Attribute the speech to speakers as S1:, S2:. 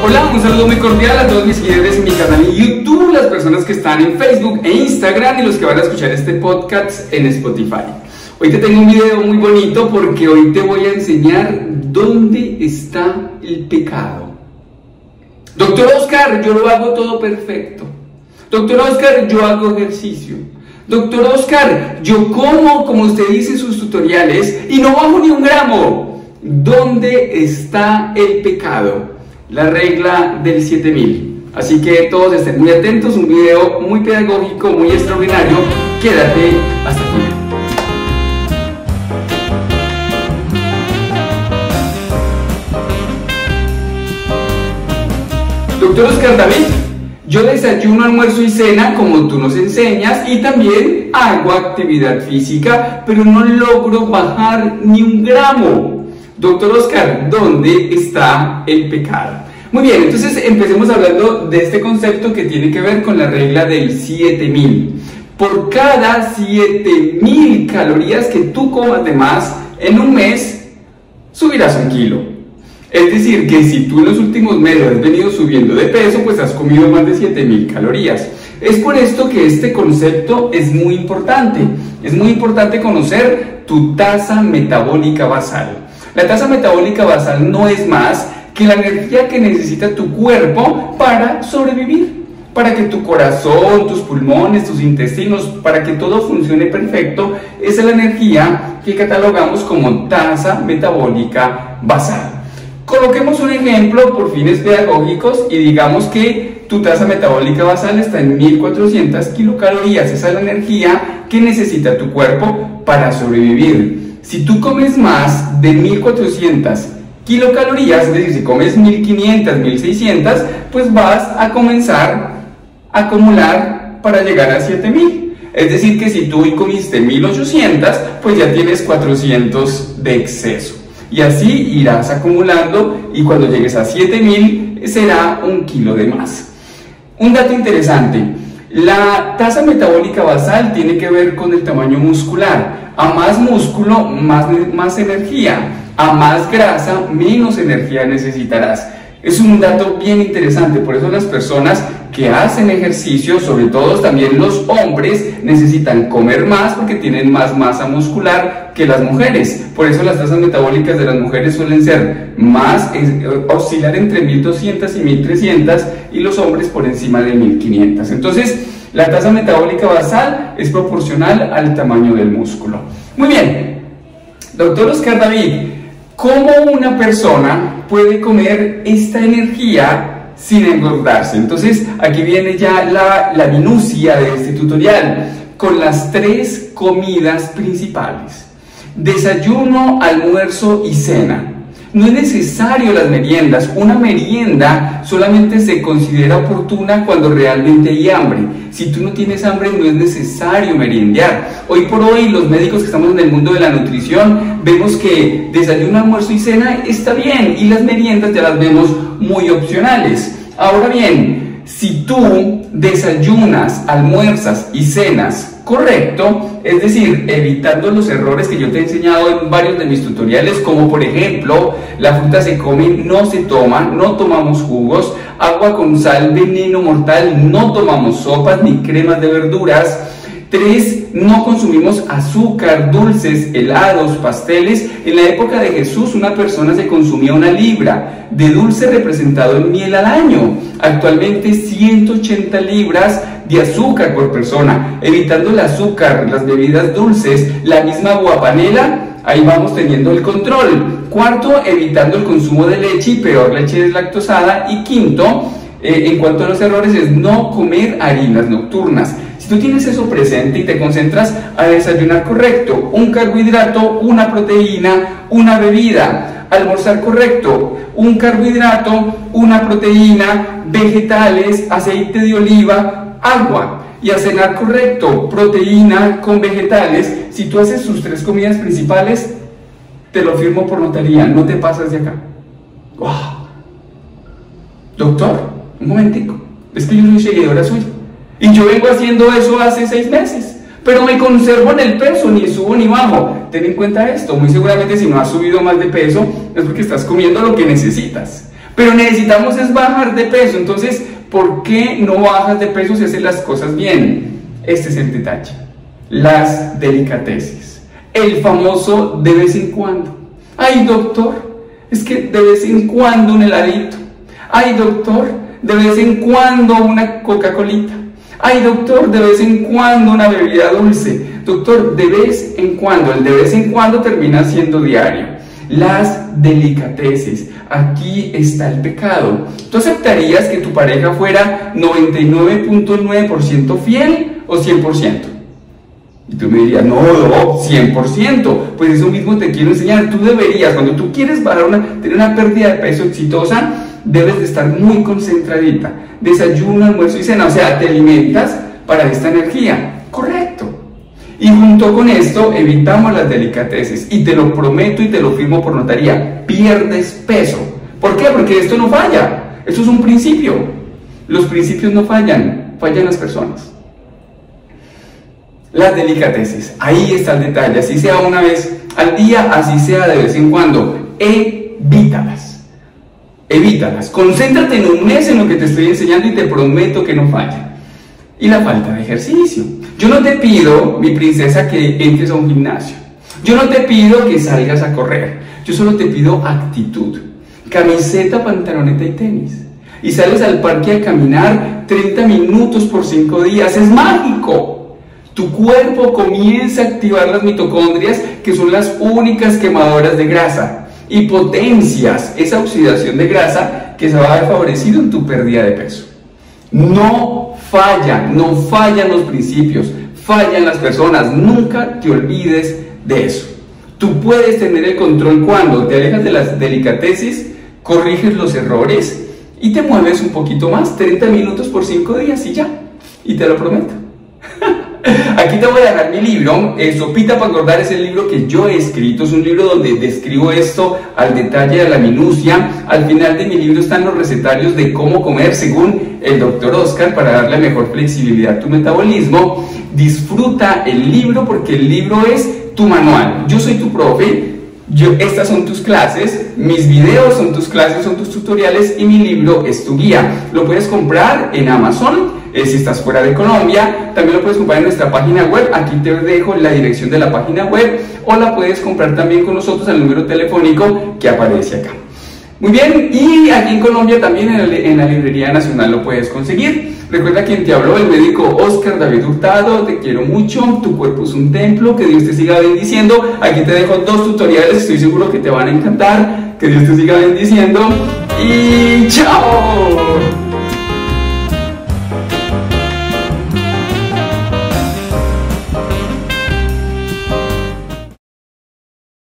S1: Hola, un saludo muy cordial a todos mis seguidores en mi canal en YouTube, las personas que están en Facebook e Instagram y los que van a escuchar este podcast en Spotify. Hoy te tengo un video muy bonito porque hoy te voy a enseñar dónde está el pecado. Doctor Oscar, yo lo hago todo perfecto. Doctor Oscar, yo hago ejercicio. Doctor Oscar, yo como usted dice en sus tutoriales y no bajo ni un gramo. ¿Dónde está el pecado? La regla del 7000. Así que todos estén muy atentos, un video muy pedagógico, muy extraordinario. Quédate hasta el final. Doctor Oscar David, yo desayuno, almuerzo y cena como tú nos enseñas y también hago actividad física, pero no logro bajar ni un gramo. Doctor Oscar, ¿dónde está el pecado? Muy bien, entonces empecemos hablando de este concepto que tiene que ver con la regla del 7000. Por cada 7000 calorías que tú comas de más en un mes, subirás 1 kilo. Es decir, que si tú en los últimos meses has venido subiendo de peso, pues has comido más de 7000 calorías. Es por esto que este concepto es muy importante. Es muy importante conocer tu tasa metabólica basal. La tasa metabólica basal no es más que la energía que necesita tu cuerpo para sobrevivir, para que tu corazón, tus pulmones, tus intestinos, para que todo funcione perfecto. Esa es la energía que catalogamos como tasa metabólica basal. Coloquemos un ejemplo por fines pedagógicos y digamos que tu tasa metabólica basal está en 1400 kilocalorías. Esa es la energía que necesita tu cuerpo para sobrevivir. Si tú comes más de 1400 kilocalorías, es decir, si comes 1500, 1600, pues vas a comenzar a acumular para llegar a 7000. Es decir, que si tú hoy comiste 1800, pues ya tienes 400 de exceso. Y así irás acumulando y cuando llegues a 7000 será 1 kilo de más. Un dato interesante, la tasa metabólica basal tiene que ver con el tamaño muscular. A más músculo, más energía. A más grasa, menos energía necesitarás. Es un dato bien interesante, por eso las personas que hacen ejercicio, sobre todo también los hombres, necesitan comer más porque tienen más masa muscular que las mujeres. Por eso las tasas metabólicas de las mujeres suelen ser más, oscilar entre 1200 y 1300 y los hombres por encima de 1500. Entonces, la tasa metabólica basal es proporcional al tamaño del músculo. Muy bien, doctor Oscar David, ¿cómo una persona puede comer esta energía sin engordarse? Entonces, aquí viene ya la minucia de este tutorial, con las 3 comidas principales: desayuno, almuerzo y cena. No es necesario las meriendas. Una merienda solamente se considera oportuna cuando realmente hay hambre. Si tú no tienes hambre, no es necesario meriendear. Hoy por hoy, los médicos que estamos en el mundo de la nutrición, vemos que desayuno, almuerzo y cena está bien, y las meriendas ya las vemos muy opcionales. Ahora bien, si tú desayunas, almuerzas y cenas correcto, es decir, evitando los errores que yo te he enseñado en varios de mis tutoriales, como por ejemplo, la fruta se come, no se toma, no tomamos jugos, agua con sal, veneno mortal, no tomamos sopas ni cremas de verduras. 3. No consumimos azúcar, dulces, helados, pasteles. En la época de Jesús una persona se consumía 1 libra de dulce representado en miel al año. Actualmente 180 libras de azúcar por persona. Evitando el azúcar, las bebidas dulces, la misma guapanela, ahí vamos teniendo el control. 4. Evitando el consumo de leche y peor leche deslactosada. Y 5. En cuanto a los errores, es no comer harinas nocturnas. Si tú tienes eso presente y te concentras a desayunar correcto, un carbohidrato, una proteína, una bebida, almorzar correcto, un carbohidrato, una proteína, vegetales, aceite de oliva, agua, y a cenar correcto, proteína con vegetales, si tú haces sus 3 comidas principales, te lo firmo por notaría, no te pasas de acá. ¡Wow! Doctor, un momentico, es que yo soy seguidora suya y yo vengo haciendo eso hace 6 meses, pero me conservo en el peso, ni subo ni bajo. Ten en cuenta esto, muy seguramente si no has subido más de peso es porque estás comiendo lo que necesitas. Pero necesitamos es bajar de peso. Entonces, ¿por qué no bajas de peso si haces las cosas bien? Este es el detalle. Las delicateces. El famoso de vez en cuando. Ay, doctor, es que de vez en cuando un heladito. Ay, doctor, de vez en cuando una Coca-Colita. Ay, doctor, de vez en cuando una bebida dulce. Doctor, de vez en cuando. El de vez en cuando termina siendo diario. Las delicateces. Aquí está el pecado. ¿Tú aceptarías que tu pareja fuera 99.9% fiel o 100%? Y tú me dirías, no, 100%. Pues eso mismo te quiero enseñar. Tú deberías, cuando tú quieres tener una pérdida de peso exitosa, debes de estar muy concentradita. Desayuno, almuerzo y cena. O sea, te alimentas para esta energía. Correcto. Y junto con esto evitamos las delicateces. Y te lo prometo y te lo firmo por notaría. Pierdes peso. ¿Por qué? Porque esto no falla. Esto es un principio. Los principios no fallan. Fallan las personas. Las delicateces, ahí está el detalle, así sea una vez al día, así sea de vez en cuando, evítalas, concéntrate en un mes en lo que te estoy enseñando y te prometo que no falla. Y la falta de ejercicio, yo no te pido, mi princesa, que entres a un gimnasio, yo no te pido que salgas a correr, yo solo te pido actitud, camiseta, pantaloneta y tenis, y sales al parque a caminar 30 minutos por 5 días, es mágico. Tu cuerpo comienza a activar las mitocondrias, que son las únicas quemadoras de grasa, y potencias esa oxidación de grasa que se va a ver favorecido en tu pérdida de peso. No fallan los principios, fallan las personas. Nunca te olvides de eso. Tú puedes tener el control cuando te alejas de las delicateces, corriges los errores y te mueves un poquito más, 30 minutos por 5 días y ya. Y te lo prometo. Aquí te voy a dejar mi libro, Sopita para Engordar, es el libro que yo he escrito, es un libro donde describo esto al detalle, a la minucia. Al final de mi libro están los recetarios de cómo comer según el Dr. Oscar para darle mejor flexibilidad a tu metabolismo. Disfruta el libro porque el libro es tu manual. Yo soy tu profe, estas son tus clases, mis videos son tus clases, son tus tutoriales y mi libro es tu guía. Lo puedes comprar en Amazon. Si estás fuera de Colombia, también lo puedes comprar en nuestra página web. Aquí te dejo la dirección de la página web, o la puedes comprar también con nosotros al número telefónico que aparece acá. Muy bien, y aquí en Colombia también en la Librería Nacional lo puedes conseguir. Recuerda quien te habló, el médico Oscar David Hurtado. Te quiero mucho, tu cuerpo es un templo, que Dios te siga bendiciendo. Aquí te dejo 2 tutoriales, estoy seguro que te van a encantar. Que Dios te siga bendiciendo y ¡chao!